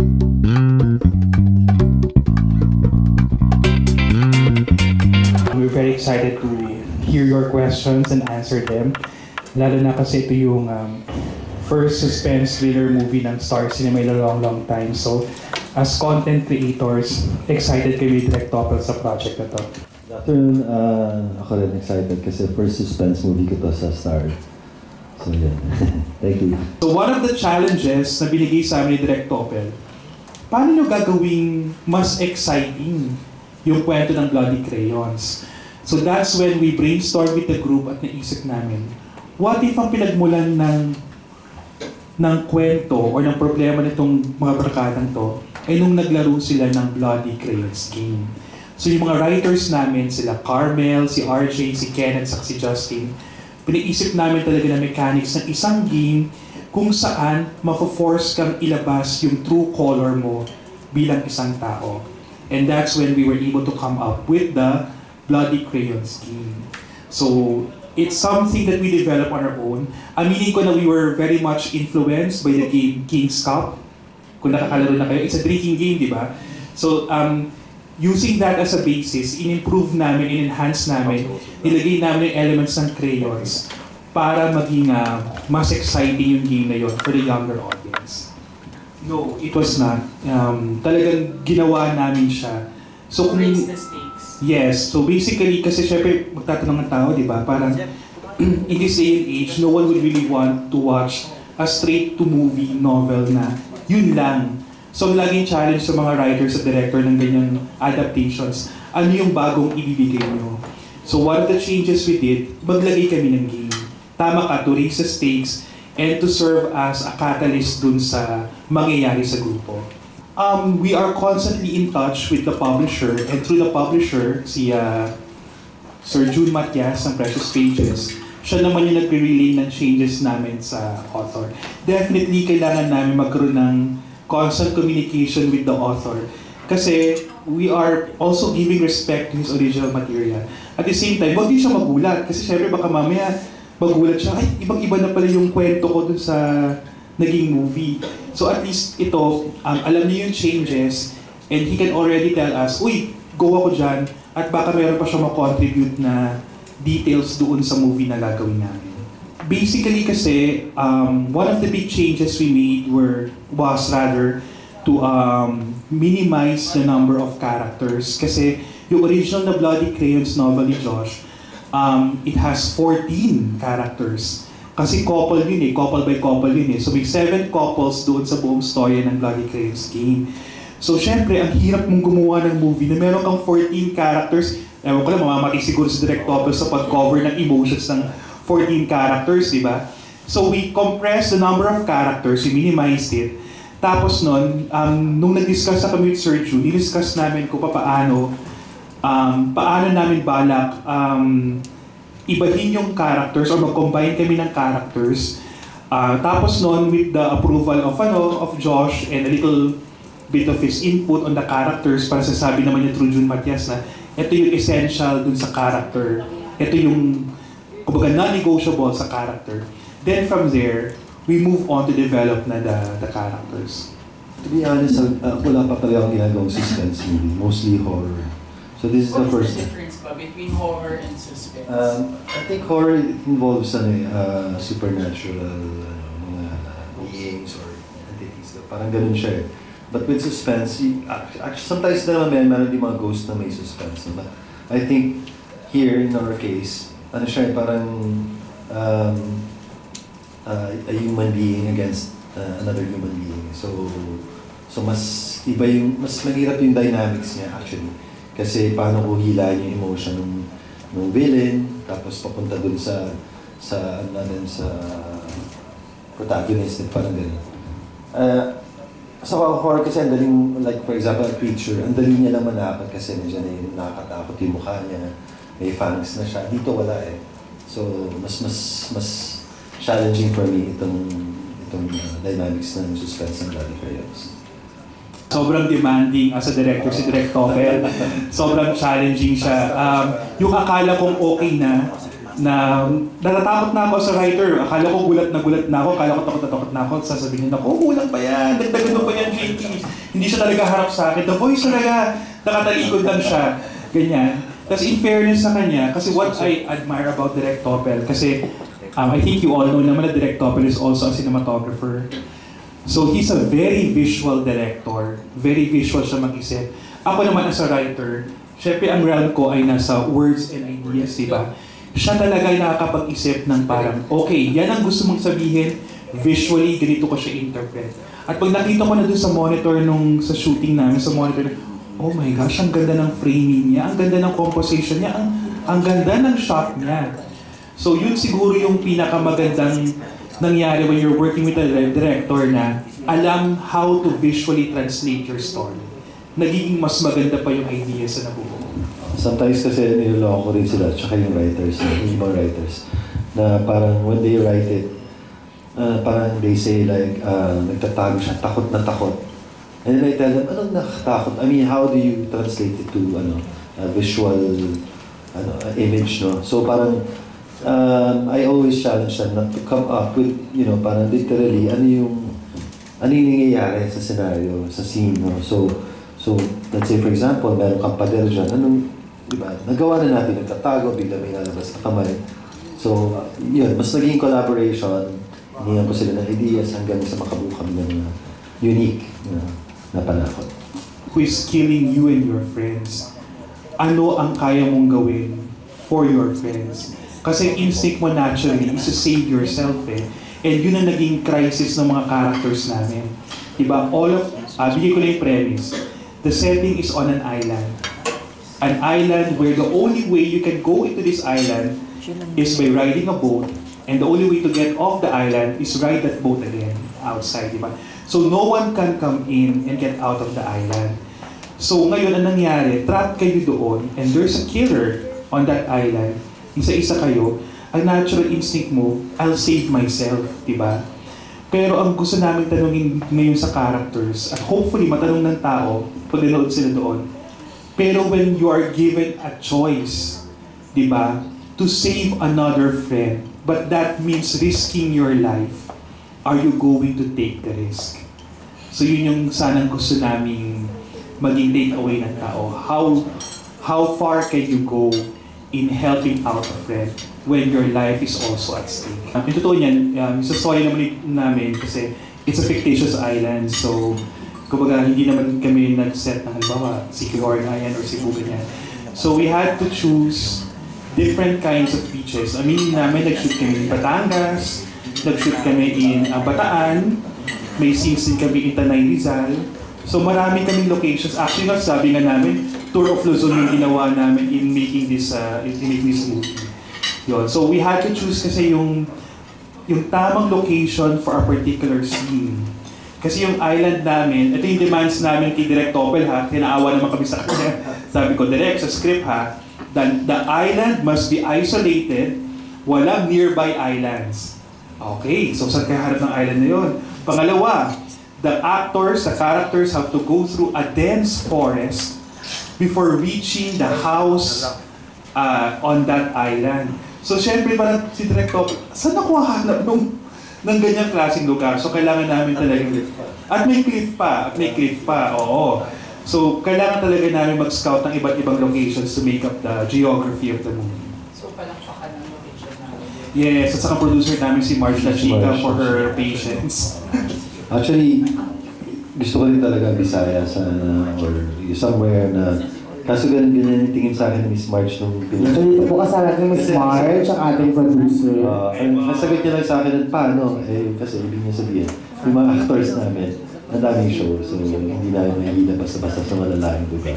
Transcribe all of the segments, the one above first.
We're very excited to hear your questions and answer them. Lalo na kasi ito yung first suspense thriller movie ng Star Cinema in a long time. So, as content creators, excited kami Direct Topel sa project na to. Good afternoon. Ako rin excited kasi first suspense movie ko to sa Star. So, yeah. Thank you. So, one of the challenges na binigay sa amin ni Direct Topel, paano nyo gagawing mas exciting yung kwento ng Bloody Crayons? So that's when we brainstormed with the group at naisip namin, what if ang pinagmulan ng kwento o ng problema nitong mga barkadang to ay nung naglaro sila ng Bloody Crayons game. So yung mga writers namin, sila Carmel, si RJ, si Kenneth, at si Justin, pinaisip namin talaga na mechanics ng isang game kung saan mafo-force kang ilabas yung true color mo bilang isang tao. And that's when we were able to come up with the Bloody Crayons game. So, it's something that we developed on our own. Aminin ko na we were very much influenced by the game King's Cup. Kung nakakalaro na kayo, it's a drinking game, di ba? So, using that as a basis, in-improve namin, in-enhance namin, nilagay namin yung elements ng crayons para maging mas exciting yung game na yun for the younger audience. No, it was not. Talagang ginawa namin siya. So, kung yes. So basically, kasi syempre magtatanong ng tao, di ba? Parang in this day and age, no one would really want to watch a straight-to-movie novel na yun lang. So laging challenge sa mga writers at director ng ganyang adaptations, ano yung bagong ibibigay nyo? So one of the changes we did, maglagay kami ng game. Tama ka, to raise the stakes and to serve as a catalyst dun sa mangyayari sa grupo. We are constantly in touch with the publisher, and through the publisher, si Sir June Matias ng Precious Pages, siya naman yung nagre-relay ng changes namin sa author. Definitely, kailangan namin magkaroon ng constant communication with the author kasi we are also giving respect to his original material. At the same time, huwag din siya magulat kasi syempre baka mamaya magulat siya, ay, ibang-iba na pala yung kwento ko dun sa naging movie. So at least ito, alam niyo yung changes and he can already tell us, uy, go ako dyan at baka meron pa siya ma-contribute na details doon sa movie na gagawin namin. Basically kasi, one of the big changes we made was rather to minimize the number of characters kasi yung original na Bloody Crayons novel ni Josh, it has 14 characters. Kasi couple yun couple by couple yun So may 7 couples doon sa buong story ng Bloody Crayons game. So syempre, ang hirap mong gumawa ng movie na meron kang 14 characters. Ewan ko lang, mamamatay siguro sa Direct Topel sa pag-cover ng emotions ng 14 characters, di ba? So we compressed the number of characters, we minimized it. Tapos nun, nung nag-discuss na kami with Sir June, discuss namin kung paano namin balak ibahin yung characters or mag-combine kami ng characters. Tapos noon, with the approval of Josh and a little bit of his input on the characters para sasabi naman niya through June Matias na ito yung essential dun sa character. Ito yung, kumbaga, non-negotiable sa character. Then from there, we move on to develop na the characters. To be honest, wala pa pala akong ginagawang suspense movie, mostly horror. So this is the first. What is the difference between horror and suspense? I think horror involves supernatural mga beings or entities. Parang ganun siya. But with suspense, actually, sometimes naman meron din mga ghosts na may suspense. But I think here in our case, parang a human being against another human being. So mas iba mas mahirap yung dynamics niya actually. Kasi paano ko hilahin yung emotion ng villain, tapos papunta dun sa protagonist, parang gano'n. Sa horror kasi, ang daling, like for example, a creature, ang daling niya lang manakot kasi nandiyan na yung nakakatakot yung mukha niya, may fangs na siya. Dito wala So, mas challenging for me itong dynamics ng suspense ng Bloody Crayons. Sobrang demanding as a director si Direct Topel. Sobrang challenging siya. Yung akala kong okay na, na natatakot na ako sa writer. Akala ko gulat na ako, akala ko takot na ako. Sasabihin niya, kulang pa yan, dagdagan mo pa yan, JT. Hindi siya talaga harap sa akin. The voice talaga, nakatalikod lang siya. Ganyan. Tapos in fairness sa kanya, kasi what I admire about Direk Topel, kasi I think you all know naman na Direk Topel is also a cinematographer. So he's a very visual director. Very visual siya mag-isip. Ako naman as a writer, syempre ang realm ko ay nasa words and ideas, diba? Siya talaga ay nakakapag-isip ng parang, okay, yan ang gusto mong sabihin, visually, ganito ko siya interpret. At pag nakita ko na dun sa monitor sa shooting namin, sa monitor, oh my gosh, ang ganda ng framing niya, ang ganda ng composition niya, ang ganda ng shot niya. So yun siguro yung pinakamagandang nangyari when you're working with a director na alam how to visually translate your story. Nagiging mas maganda pa yung idea sa nabubuo. Sometimes kasi niloloko ko rin sila, tsaka yung writers, yung ibang writers, na parang when they write it, parang they say like, nagtatago siya, takot na takot. And then I tell them, anong nakakatakot? I mean, how do you translate it to a visual image, no? So parang, I always challenge them not to come up with, parang literally, ano yung nangyayari sa scenario, sa scene, no? So let's say for example, meron kang pader dyan, diba? Nagawa na natin, nagtatago, bigla may lalabas na kamay. So, yun, mas naging collaboration, hinihan ko sila ng ideas hanggang sa makabuo kami ng unique na panakot. Who is killing you and your friends? Ano ang kaya mong gawin for your friends? Kasi instinct mo naturally is to save yourself And yun ang naging crisis ng mga characters namin. Diba? Bigay ko lang yung premise. The setting is on an island. An island where the only way you can go into this island is by riding a boat, and the only way to get off the island is ride that boat again outside, diba? So no one can come in and get out of the island. So ngayon, ang nangyari, trapped kayo doon, and there's a killer on that island. Isa-isa kayo, ang natural instinct mo, I'll save myself, diba? Pero ang gusto namin tanungin ngayon sa characters, at hopefully matanong ng tao pag nanood sila doon, pero when you are given a choice, di ba, to save another friend, but that means risking your life, are you going to take the risk? So yun yung sanang gusto naming maging take away ng tao. How far can you go in helping out a friend when your life is also at stake? Yung totoo niyan, sa story namin kasi it's a fictitious island, so kumbaga, hindi naman kami nag-set ng halimbawa, si Kilor nga yan or si Bugan yan. So we had to choose different kinds of beaches. Aminin namin, nag-shoot kami in Batangas, nag-shoot kami in Bataan, may scenes din kami in Tanay Rizal. So marami kaming locations. Actually, sabi nga namin, Tour of Luzon yung ginawa namin in making this movie. Yun. So we had to choose kasi yung tamang location for a particular scene. Kasi yung island namin, ito yung demands namin kay Direk Topel ha, kinaawa naman kami sa kanya. Sabi ko, Direk, sa script ha, the island must be isolated, walang nearby islands. Okay, so saan kaya harap ng island na yun? Pangalawa, the characters have to go through a dense forest before reaching the house on that island. So syempre parang si Direk Topel, saan nakuha hanap ng ganyang klaseng lugar? So kailangan namin talaga, at may cliff pa, oo. So kailangan talaga namin mag-scout ng iba't ibang locations to make up the geography of the movie. So palakpakan ng location namin. Yes, at saka producer namin si Marge La Chica for her patience. Actually, gusto ko rin talaga Bisaya or somewhere na kaso ganyan yung tingin sa akin ni Miss Marge nung So dito po kasama natin Miss Marge, ang ating producer. Nasagot niya lang sa akin, paano? Kasi ibig niya sabihin, yung mga actors namin, ang daming show, so hindi namin mahihila basta-basta sa malalaking lugar.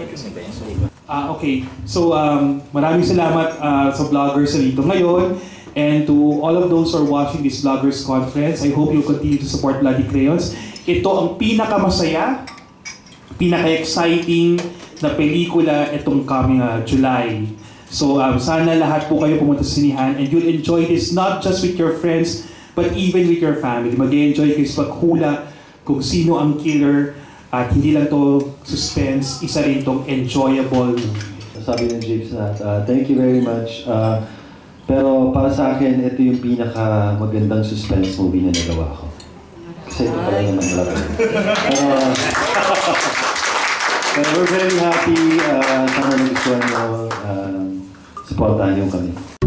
Okay, so maraming salamat sa vloggers na dito ngayon. And to all of those who are watching this vloggers conference, I hope you'll continue to support Bloody Crayons. Ito ang pinakamasaya, pinaka-exciting na pelikula itong coming July. So sana lahat po kayo pumunta sa sinihan and you'll enjoy this not just with your friends but even with your family. Mag-enjoy kayo sa paghula kung sino ang killer at hindi lang to suspense, isa rin tong enjoyable movie. Sabi ng James na, thank you very much. Pero para sa akin, ito yung pinaka magandang suspense movie na nagawa ko. Kasi ito pala naman malaki. Pero we're very happy. Sana nagustuhan nyo. Supportahan nyo kami.